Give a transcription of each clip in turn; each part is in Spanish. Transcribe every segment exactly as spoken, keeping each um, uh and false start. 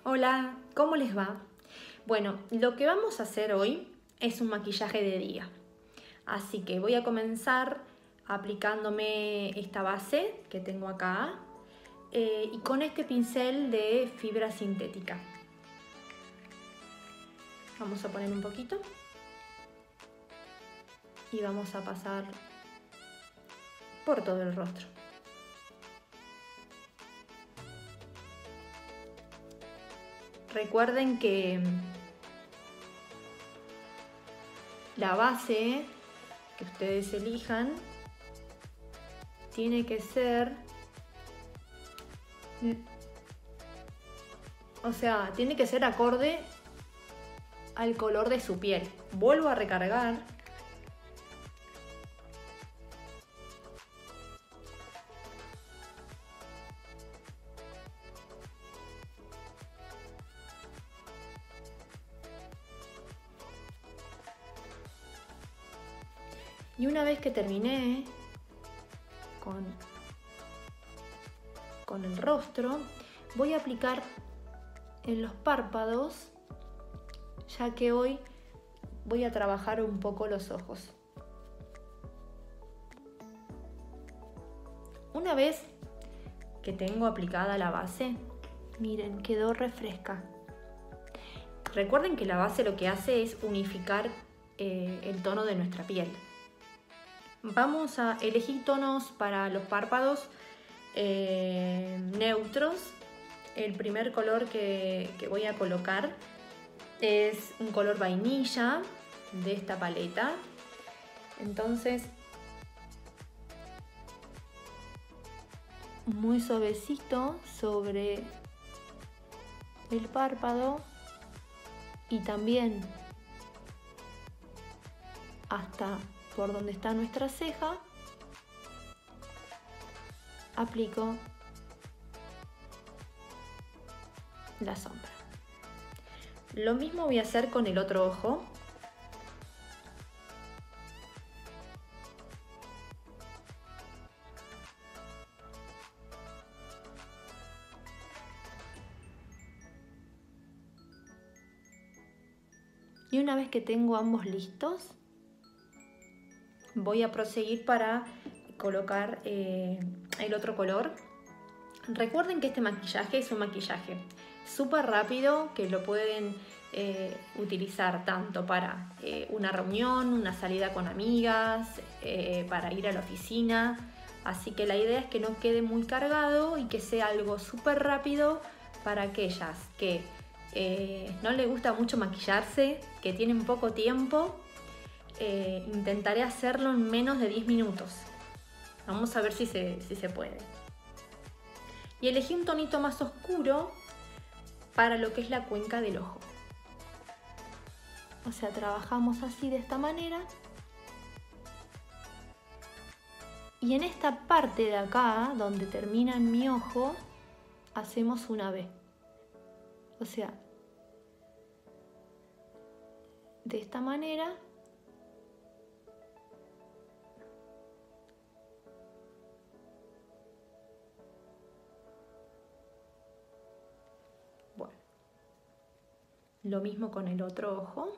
Hola, ¿cómo les va? Bueno, lo que vamos a hacer hoy es un maquillaje de día. Así que voy a comenzar aplicándome esta base que tengo acá eh, y con este pincel de fibra sintética. Vamos a poner un poquito y vamos a pasar por todo el rostro. Recuerden que la base que ustedes elijan tiene que ser, o sea, tiene que ser acorde al color de su piel. Vuelvo a recargar. Y una vez que terminé con, con el rostro, voy a aplicar en los párpados, ya que hoy voy a trabajar un poco los ojos. Una vez que tengo aplicada la base, miren, quedó refresca. Recuerden que la base lo que hace es unificar eh, el tono de nuestra piel. Vamos a elegir tonos para los párpados eh, neutros. El primer color que, que voy a colocar es un color vainilla de esta paleta. Entonces, muy suavecito sobre el párpado y también hasta por donde está nuestra ceja, aplico la sombra. Lo mismo voy a hacer con el otro ojo. Y una vez que tengo ambos listos, voy a proseguir para colocar eh, el otro color. Recuerden que este maquillaje es un maquillaje súper rápido que lo pueden eh, utilizar tanto para eh, una reunión, una salida con amigas, eh, para ir a la oficina. Así que la idea es que no quede muy cargado y que sea algo súper rápido para aquellas que eh, no les gusta mucho maquillarse, que tienen poco tiempo. Eh, intentaré hacerlo en menos de diez minutos. Vamos a ver si se, si se puede. Y elegí un tonito más oscuro para lo que es la cuenca del ojo. O sea, trabajamos así de esta manera. Y en esta parte de acá, donde termina mi ojo, hacemos una V. O sea, de esta manera. Bueno, lo mismo con el otro ojo.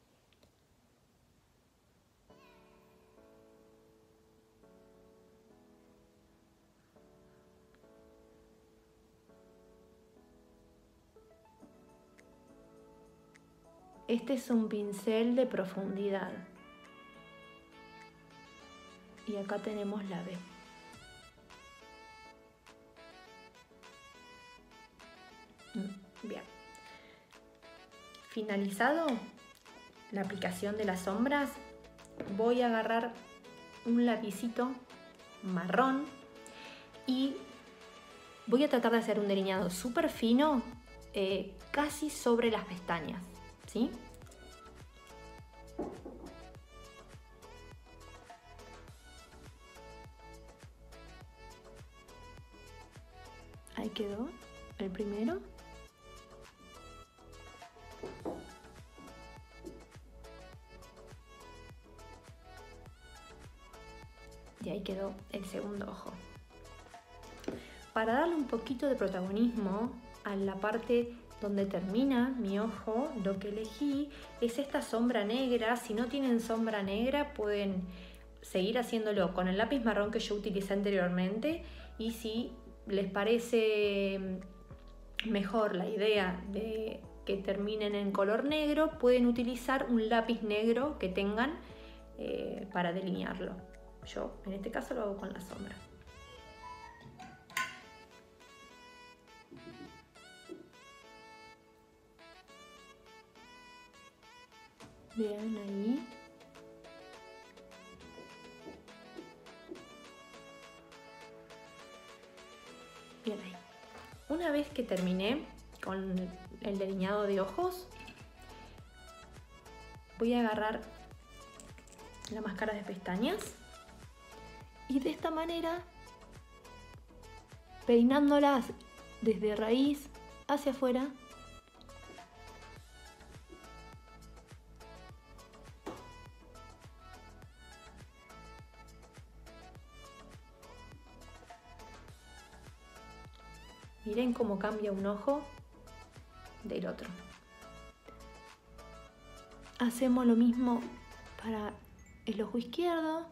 Este es un pincel de profundidad. Y acá tenemos la V. Bien. Finalizado la aplicación de las sombras, voy a agarrar un lapicito marrón y voy a tratar de hacer un delineado súper fino, eh, casi sobre las pestañas, ¿sí? Ahí quedó el primero. Y ahí quedó el segundo ojo. Para darle un poquito de protagonismo a la parte donde termina mi ojo, lo que elegí es esta sombra negra. Si no tienen sombra negra, pueden seguir haciéndolo con el lápiz marrón que yo utilicé anteriormente, y si les parece mejor la idea de que terminen en color negro, pueden utilizar un lápiz negro que tengan eh, para delinearlo. Yo en este caso lo hago con la sombra. Vean ahí. Bien ahí. Una vez que terminé con el delineado de ojos, voy a agarrar la máscara de pestañas y de esta manera, peinándolas desde raíz hacia afuera, miren cómo cambia un ojo del otro. Hacemos lo mismo para el ojo izquierdo.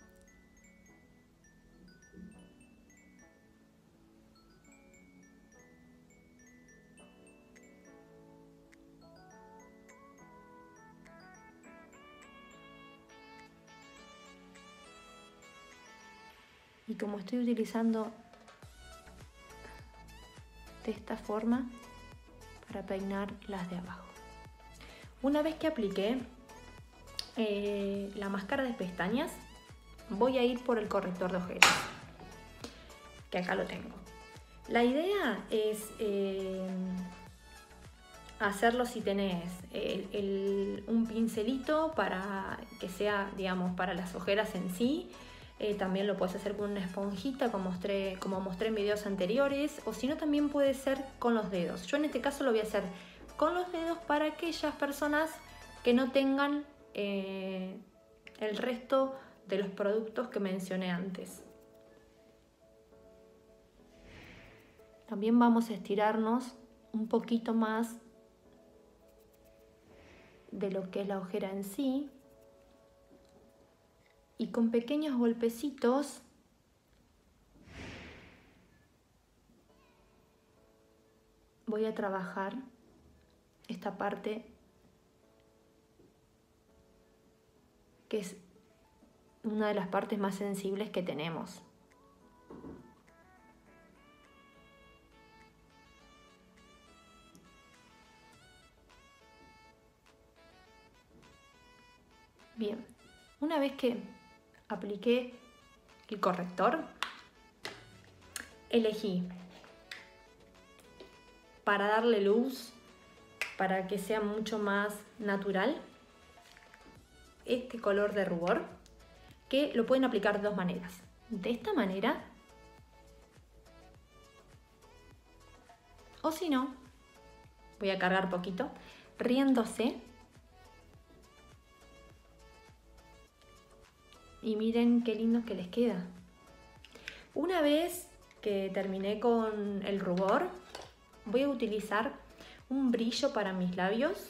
Y como estoy utilizando de esta forma para peinar las de abajo. Una vez que apliqué eh, la máscara de pestañas, voy a ir por el corrector de ojeras, que acá lo tengo. La idea es eh, hacerlo si tenés el, el, un pincelito para que sea, digamos, para las ojeras en sí. Eh, también lo puedes hacer con una esponjita como mostré, como mostré en videos anteriores, o si no también puede ser con los dedos. Yo en este caso lo voy a hacer con los dedos para aquellas personas que no tengan eh, el resto de los productos que mencioné antes. También vamos a estirarnos un poquito más de lo que es la ojera en sí. Y con pequeños golpecitos voy a trabajar esta parte que es una de las partes más sensibles que tenemos. Bien, una vez que apliqué el corrector, elegí para darle luz, para que sea mucho más natural, este color de rubor, que lo pueden aplicar de dos maneras. De esta manera, o si no, voy a cargar poquito, riéndose. Y miren qué lindo que les queda. Una vez que terminé con el rubor, voy a utilizar un brillo para mis labios.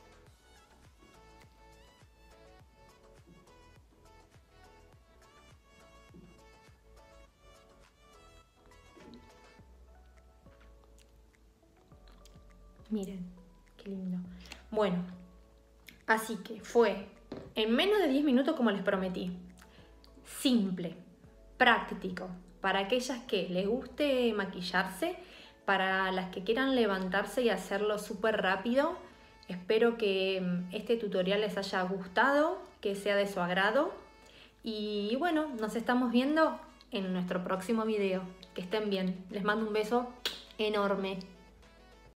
Miren, qué lindo. Bueno, así que fue en menos de diez minutos como les prometí. Simple, práctico, para aquellas que les guste maquillarse, para las que quieran levantarse y hacerlo súper rápido. Espero que este tutorial les haya gustado, que sea de su agrado. Y bueno, nos estamos viendo en nuestro próximo video. Que estén bien. Les mando un beso enorme.